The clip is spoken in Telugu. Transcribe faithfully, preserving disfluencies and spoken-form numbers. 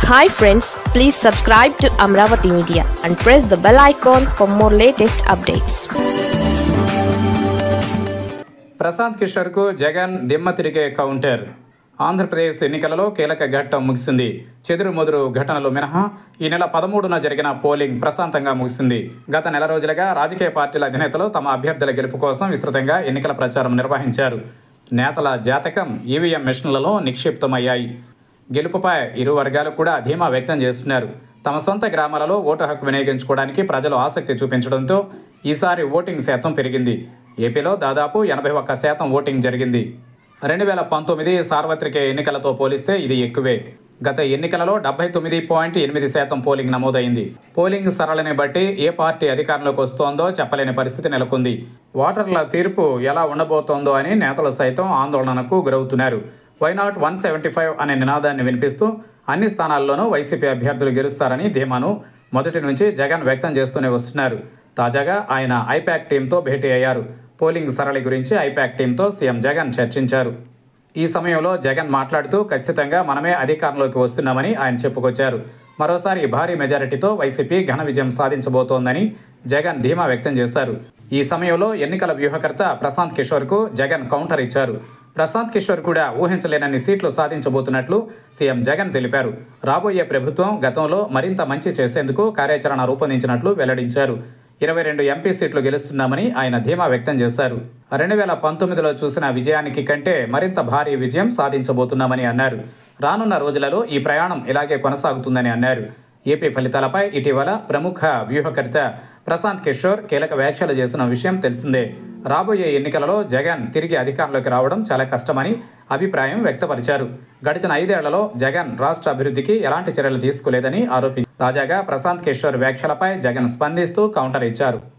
Hi friends, please subscribe to Amravati Media and press the bell icon for more latest updates. Prashanth Kishore కు జగన్ దిమ్మ తిరిగే కౌంటర్. ఆంధ్రప్రదేశ్ ఎన్నికలలో కీలక ఘట్టం ముగిసింది. చెదురు మొదురు ఘటనలు మినహా ఈ నెల పదమూడున జరిగిన పోలింగ్ ప్రశాంతంగా ముగిసింది. గత నెల రోజులుగా రాజకీయ పార్టీల అధినేతలు తమ అభ్యర్థుల గెలుపు కోసం విస్తృతంగా ఎన్నికల ప్రచారం నిర్వహించారు. నేతల జాతకం ఈవీఎం మెషిన్లలో నిక్షిప్తమయ్యాయి. గెలుపుపై ఇరు వర్గాలు కూడా ధీమా వ్యక్తం చేస్తున్నారు. తమ సొంత గ్రామాలలో ఓటు హక్కు వినియోగించుకోవడానికి ప్రజలు ఆసక్తి చూపించడంతో ఈసారి ఓటింగ్ శాతం పెరిగింది. ఏపీలో దాదాపు ఎనభై ఒక్క శాతం ఓటింగ్ జరిగింది. రెండు వేల పంతొమ్మిది సార్వత్రిక ఎన్నికలతో పోలిస్తే ఇది ఎక్కువే. గత ఎన్నికలలో డెబ్బై తొమ్మిది పాయింట్ ఎనిమిది శాతం పోలింగ్ నమోదైంది. పోలింగ్ సరళిని బట్టి ఏ పార్టీ అధికారంలోకి వస్తోందో చెప్పలేని పరిస్థితి నెలకొంది. ఓటర్ల తీర్పు ఎలా ఉండబోతోందో అని నేతలు సైతం ఆందోళనకు గురవుతున్నారు. వైనాట్ వన్ సెవెంటీ ఫైవ్ అనే నినాదాన్ని వినిపిస్తూ అన్ని స్థానాల్లోనూ వైసీపీ అభ్యర్థులు గెలుస్తారని ధీమాను మొదటి నుంచి జగన్ వ్యక్తం చేస్తూనే వస్తున్నారు. తాజాగా ఆయన ఐపాక్ టీంతో భేటీ అయ్యారు. పోలింగ్ సరళి గురించి ఐపాక్ టీంతో సీఎం జగన్ చర్చించారు. ఈ సమయంలో జగన్ మాట్లాడుతూ ఖచ్చితంగా మనమే అధికారంలోకి వస్తున్నామని ఆయన చెప్పుకొచ్చారు. మరోసారి భారీ మెజారిటీతో వైసీపీ ఘన విజయం సాధించబోతోందని జగన్ ధీమా వ్యక్తం చేశారు. ఈ సమయంలో ఎన్నికల వ్యూహకర్త ప్రశాంత్ కిషోర్కు జగన్ కౌంటర్ ఇచ్చారు. ప్రశాంత్ కిషోర్ కూడా ఊహించలేనన్ని సీట్లు సాధించబోతున్నట్లు సీఎం జగన్ తెలిపారు. రాబోయే ప్రభుత్వం గతంలో మరింత మంచి చేసేందుకు కార్యాచరణ రూపొందించినట్లు వెల్లడించారు. ఇరవై రెండు ఎంపీ సీట్లు గెలుస్తున్నామని ఆయన ధీమా వ్యక్తం చేశారు. రెండు వేల పంతొమ్మిదిలో చూసిన విజయానికి కంటే మరింత భారీ విజయం సాధించబోతున్నామని అన్నారు. రానున్న రోజులలో ఈ ప్రయాణం ఇలాగే కొనసాగుతుందని అన్నారు. ఏపీ ఫలితాలపై ఇటీవల ప్రముఖ వ్యూహకర్త ప్రశాంత్ కిషోర్ కీలక వ్యాఖ్యలు చేసిన విషయం తెలిసిందే. రాబోయే ఎన్నికలలో జగన్ తిరిగి అధికారంలోకి రావడం చాలా కష్టమని అభిప్రాయం వ్యక్తపరిచారు. గడిచిన ఐదేళ్లలో జగన్ రాష్ట్ర అభివృద్ధికి ఎలాంటి చర్యలు తీసుకోలేదని ఆరోపించారు. తాజాగా ప్రశాంత్ కిషోర్ వ్యాఖ్యలపై జగన్ స్పందిస్తూ కౌంటర్ ఇచ్చారు.